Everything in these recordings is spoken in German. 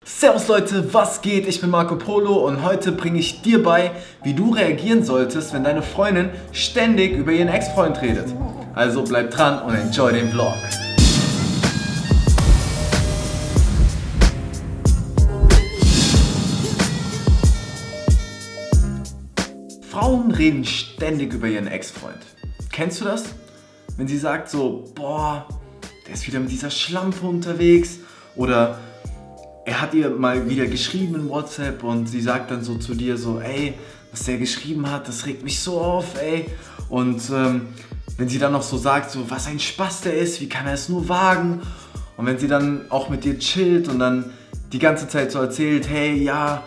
Servus Leute, was geht? Ich bin Marco Polo und heute bringe ich dir bei, wie du reagieren solltest, wenn deine Freundin ständig über ihren Ex-Freund redet. Also bleib dran und enjoy den Vlog. Frauen reden ständig über ihren Ex-Freund. Kennst du das? Wenn sie sagt so, boah, der ist wieder mit dieser Schlampe unterwegs, oder er hat ihr mal wieder geschrieben in WhatsApp und sie sagt dann so zu dir so, ey, was der geschrieben hat, das regt mich so auf, ey. Und wenn sie dann noch so sagt, so, was ein Spaß der ist, wie kann er es nur wagen? Und wenn sie dann auch mit dir chillt und dann die ganze Zeit so erzählt, hey, ja,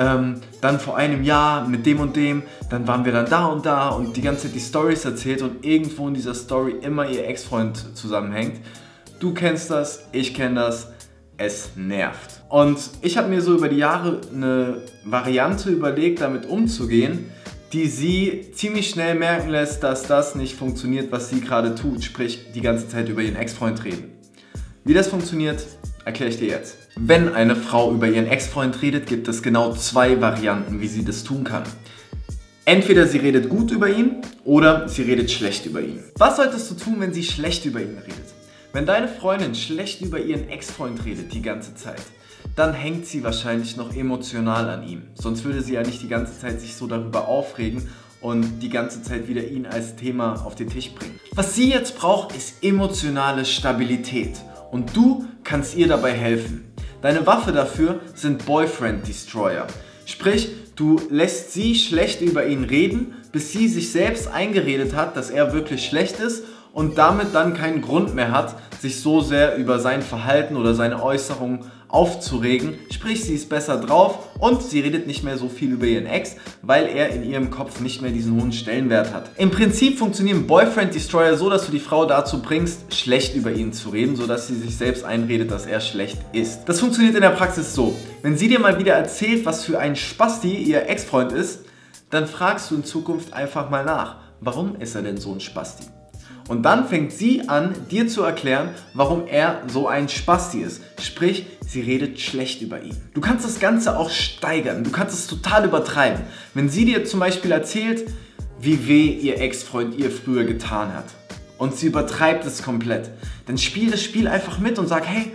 dann vor einem Jahr mit dem und dem, dann waren wir dann da und die ganze Zeit die Storys erzählt und irgendwo in dieser Story immer ihr Ex-Freund zusammenhängt. Du kennst das, ich kenne das, es nervt. Und ich habe mir so über die Jahre eine Variante überlegt, damit umzugehen, die sie ziemlich schnell merken lässt, dass das nicht funktioniert, was sie gerade tut, sprich die ganze Zeit über ihren Ex-Freund reden. Wie das funktioniert, erkläre ich dir jetzt. Wenn eine Frau über ihren Ex-Freund redet, gibt es genau zwei Varianten, wie sie das tun kann. Entweder sie redet gut über ihn oder sie redet schlecht über ihn. Was solltest du tun, wenn sie schlecht über ihn redet? Wenn deine Freundin schlecht über ihren Ex-Freund redet die ganze Zeit, dann hängt sie wahrscheinlich noch emotional an ihm. Sonst würde sie ja nicht die ganze Zeit sich so darüber aufregen und die ganze Zeit wieder ihn als Thema auf den Tisch bringen. Was sie jetzt braucht, ist emotionale Stabilität. Und du kannst ihr dabei helfen. Deine Waffe dafür sind Boyfriend Destroyer. Sprich, du lässt sie schlecht über ihn reden, bis sie sich selbst eingeredet hat, dass er wirklich schlecht ist und damit dann keinen Grund mehr hat, sich so sehr über sein Verhalten oder seine Äußerungen aufzuregen. Sprich, sie ist besser drauf und sie redet nicht mehr so viel über ihren Ex, weil er in ihrem Kopf nicht mehr diesen hohen Stellenwert hat. Im Prinzip funktionieren Boyfriend Destroyer so, dass du die Frau dazu bringst, schlecht über ihn zu reden, sodass sie sich selbst einredet, dass er schlecht ist. Das funktioniert in der Praxis so: Wenn sie dir mal wieder erzählt, was für ein Spasti ihr Ex-Freund ist, dann fragst du in Zukunft einfach mal nach, warum ist er denn so ein Spasti? Und dann fängt sie an, dir zu erklären, warum er so ein Spasti ist. Sprich, sie redet schlecht über ihn. Du kannst das Ganze auch steigern, du kannst es total übertreiben. Wenn sie dir zum Beispiel erzählt, wie weh ihr Ex-Freund ihr früher getan hat und sie übertreibt es komplett, dann spiel das Spiel einfach mit und sag, hey,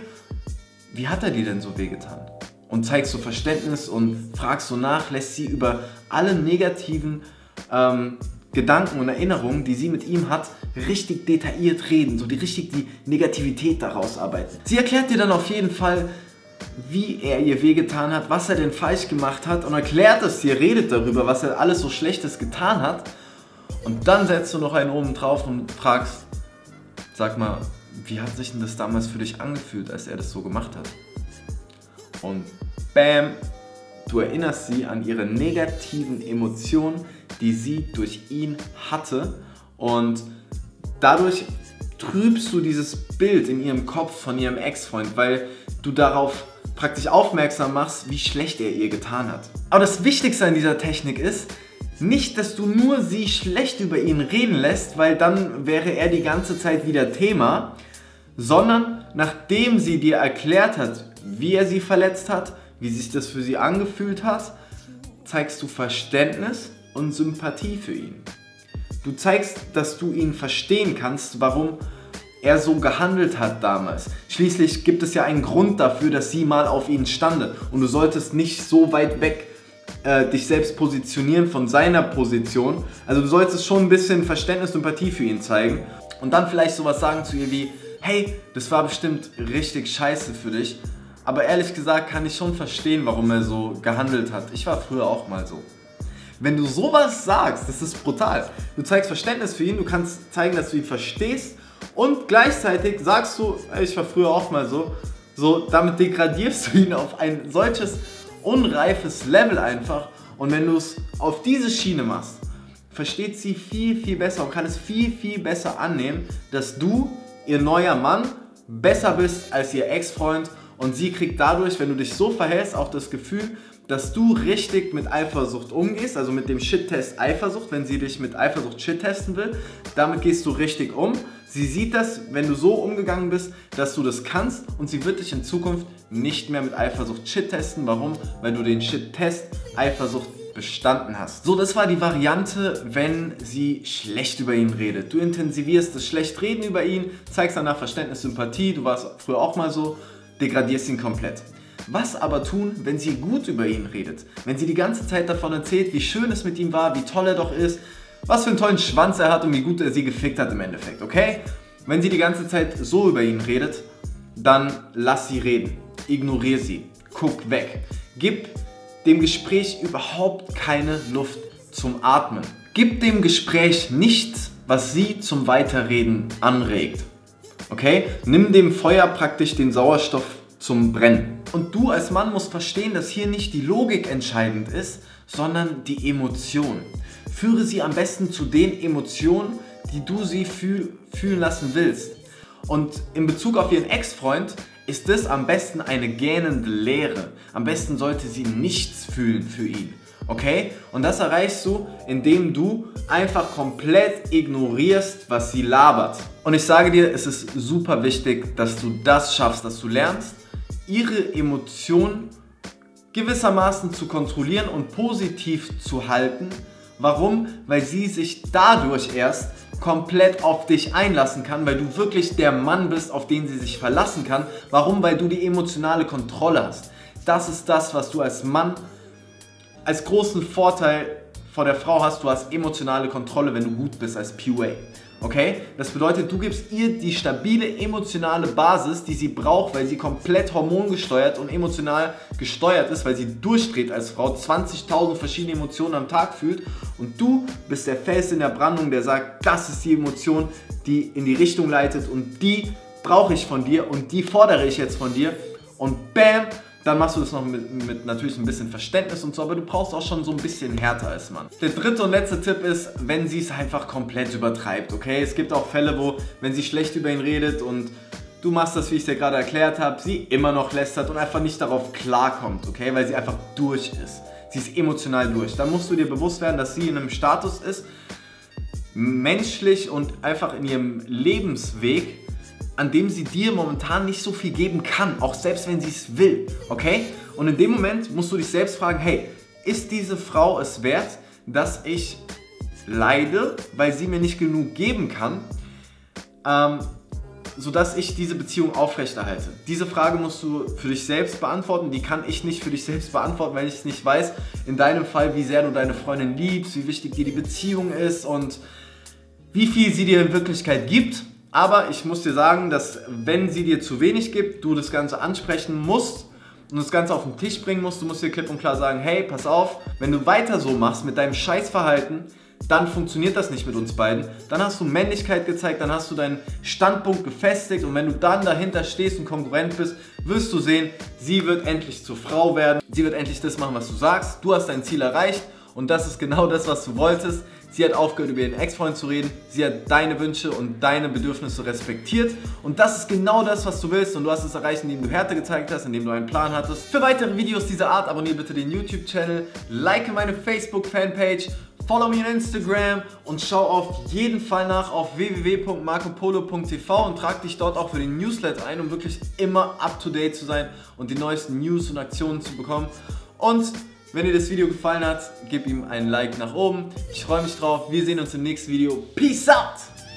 wie hat er dir denn so weh getan? Und zeigst du Verständnis und fragst so nach, lässt sie über alle negativen Gedanken und Erinnerungen, die sie mit ihm hat, richtig detailliert reden, so richtig die Negativität daraus arbeiten. Sie erklärt dir dann auf jeden Fall, wie er ihr wehgetan hat, was er denn falsch gemacht hat und erklärt es dir, redet darüber, was er alles so Schlechtes getan hat, und dann setzt du noch einen oben drauf und fragst, sag mal, wie hat sich denn das damals für dich angefühlt, als er das so gemacht hat? Und bam, du erinnerst sie an ihre negativen Emotionen, die sie durch ihn hatte, und dadurch trübst du dieses Bild in ihrem Kopf von ihrem Ex-Freund, weil du darauf praktisch aufmerksam machst, wie schlecht er ihr getan hat. Aber das Wichtigste an dieser Technik ist, nicht, dass du nur sie schlecht über ihn reden lässt, weil dann wäre er die ganze Zeit wieder Thema, sondern nachdem sie dir erklärt hat, wie er sie verletzt hat, wie sich das für sie angefühlt hat, zeigst du Verständnis und Sympathie für ihn. Du zeigst, dass du ihn verstehen kannst, warum er so gehandelt hat damals. Schließlich gibt es ja einen Grund dafür, dass sie mal auf ihn stande, und du solltest nicht so weit weg dich selbst positionieren von seiner Position. Also du solltest schon ein bisschen Verständnis, Sympathie für ihn zeigen und dann vielleicht sowas sagen zu ihr wie, hey, das war bestimmt richtig scheiße für dich, aber ehrlich gesagt kann ich schon verstehen, warum er so gehandelt hat. Ich war früher auch mal so. Wenn du sowas sagst, das ist brutal. Du zeigst Verständnis für ihn, du kannst zeigen, dass du ihn verstehst, und gleichzeitig sagst du, ich war früher auch mal so. Damit degradierst du ihn auf ein solches unreifes Level einfach, und wenn du es auf diese Schiene machst, versteht sie viel, viel besser und kann es viel, viel besser annehmen, dass du, ihr neuer Mann, besser bist als ihr Ex-Freund, und sie kriegt dadurch, wenn du dich so verhältst, auch das Gefühl, dass du richtig mit Eifersucht umgehst, also mit dem Shit-Test Eifersucht, wenn sie dich mit Eifersucht shit-testen will. Damit gehst du richtig um. Sie sieht das, wenn du so umgegangen bist, dass du das kannst, und sie wird dich in Zukunft nicht mehr mit Eifersucht Shit testen. Warum? Weil du den Shit-Test Eifersucht bestanden hast. So, das war die Variante, wenn sie schlecht über ihn redet. Du intensivierst das Schlechtreden über ihn, zeigst danach Verständnis, Sympathie, du warst früher auch mal so, degradierst ihn komplett. Was aber tun, wenn sie gut über ihn redet? Wenn sie die ganze Zeit davon erzählt, wie schön es mit ihm war, wie toll er doch ist, was für einen tollen Schwanz er hat und wie gut er sie gefickt hat im Endeffekt, okay? Wenn sie die ganze Zeit so über ihn redet, dann lass sie reden. Ignoriere sie. Guck weg. Gib dem Gespräch überhaupt keine Luft zum Atmen. Gib dem Gespräch nichts, was sie zum Weiterreden anregt. Okay? Nimm dem Feuer praktisch den Sauerstoff zum Brennen. Und du als Mann musst verstehen, dass hier nicht die Logik entscheidend ist, sondern die Emotion. Führe sie am besten zu den Emotionen, die du sie fühlen lassen willst. Und in Bezug auf ihren Ex-Freund ist das am besten eine gähnende Leere. Am besten sollte sie nichts fühlen für ihn. Okay? Und das erreichst du, indem du einfach komplett ignorierst, was sie labert. Und ich sage dir, es ist super wichtig, dass du das schaffst, dass du lernst, ihre Emotionen gewissermaßen zu kontrollieren und positiv zu halten. Warum? Weil sie sich dadurch erst komplett auf dich einlassen kann, weil du wirklich der Mann bist, auf den sie sich verlassen kann. Warum? Weil du die emotionale Kontrolle hast. Das ist das, was du als Mann als großen Vorteil vor der Frau hast. Du hast emotionale Kontrolle, wenn du gut bist als PUA. Okay? Das bedeutet, du gibst ihr die stabile emotionale Basis, die sie braucht, weil sie komplett hormongesteuert und emotional gesteuert ist, weil sie durchdreht als Frau, 20.000 verschiedene Emotionen am Tag fühlt, und du bist der Fels in der Brandung, der sagt, das ist die Emotion, die in die Richtung leitet, und die brauche ich von dir und die fordere ich jetzt von dir, und bam, dann machst du das noch mit natürlich ein bisschen Verständnis und so, aber du brauchst auch schon so ein bisschen härter als Mann. Der dritte und letzte Tipp ist, wenn sie es einfach komplett übertreibt, okay? Es gibt auch Fälle, wo, wenn sie schlecht über ihn redet und du machst das, wie ich es dir gerade erklärt habe, sie immer noch lästert und einfach nicht darauf klarkommt, okay? Weil sie einfach durch ist. Sie ist emotional durch. Dann musst du dir bewusst werden, dass sie in einem Status ist, menschlich und einfach in ihrem Lebensweg, an dem sie dir momentan nicht so viel geben kann, auch selbst wenn sie es will, okay? Und in dem Moment musst du dich selbst fragen, hey, ist diese Frau es wert, dass ich leide, weil sie mir nicht genug geben kann, sodass ich diese Beziehung aufrechterhalte? Diese Frage musst du für dich selbst beantworten, die kann ich nicht für dich selbst beantworten, weil ich es nicht weiß, in deinem Fall, wie sehr du deine Freundin liebst, wie wichtig dir die Beziehung ist und wie viel sie dir in Wirklichkeit gibt. Aber ich muss dir sagen, dass wenn sie dir zu wenig gibt, du das Ganze ansprechen musst und das Ganze auf den Tisch bringen musst. Du musst dir klipp und klar sagen, hey, pass auf, wenn du weiter so machst mit deinem Scheißverhalten, dann funktioniert das nicht mit uns beiden. Dann hast du Männlichkeit gezeigt, dann hast du deinen Standpunkt gefestigt, und wenn du dann dahinter stehst und Konkurrent bist, wirst du sehen, sie wird endlich zur Frau werden. Sie wird endlich das machen, was du sagst. Du hast dein Ziel erreicht, und das ist genau das, was du wolltest. Sie hat aufgehört, über ihren Ex-Freund zu reden. Sie hat deine Wünsche und deine Bedürfnisse respektiert. Und das ist genau das, was du willst. Und du hast es erreicht, indem du Härte gezeigt hast, indem du einen Plan hattest. Für weitere Videos dieser Art abonniere bitte den YouTube-Channel, like meine Facebook-Fanpage, follow me on Instagram und schau auf jeden Fall nach auf www.marcopolo.tv und trag dich dort auch für den Newsletter ein, um wirklich immer up-to-date zu sein und die neuesten News und Aktionen zu bekommen. Und wenn dir das Video gefallen hat, gib ihm einen Like nach oben. Ich freue mich drauf. Wir sehen uns im nächsten Video. Peace out!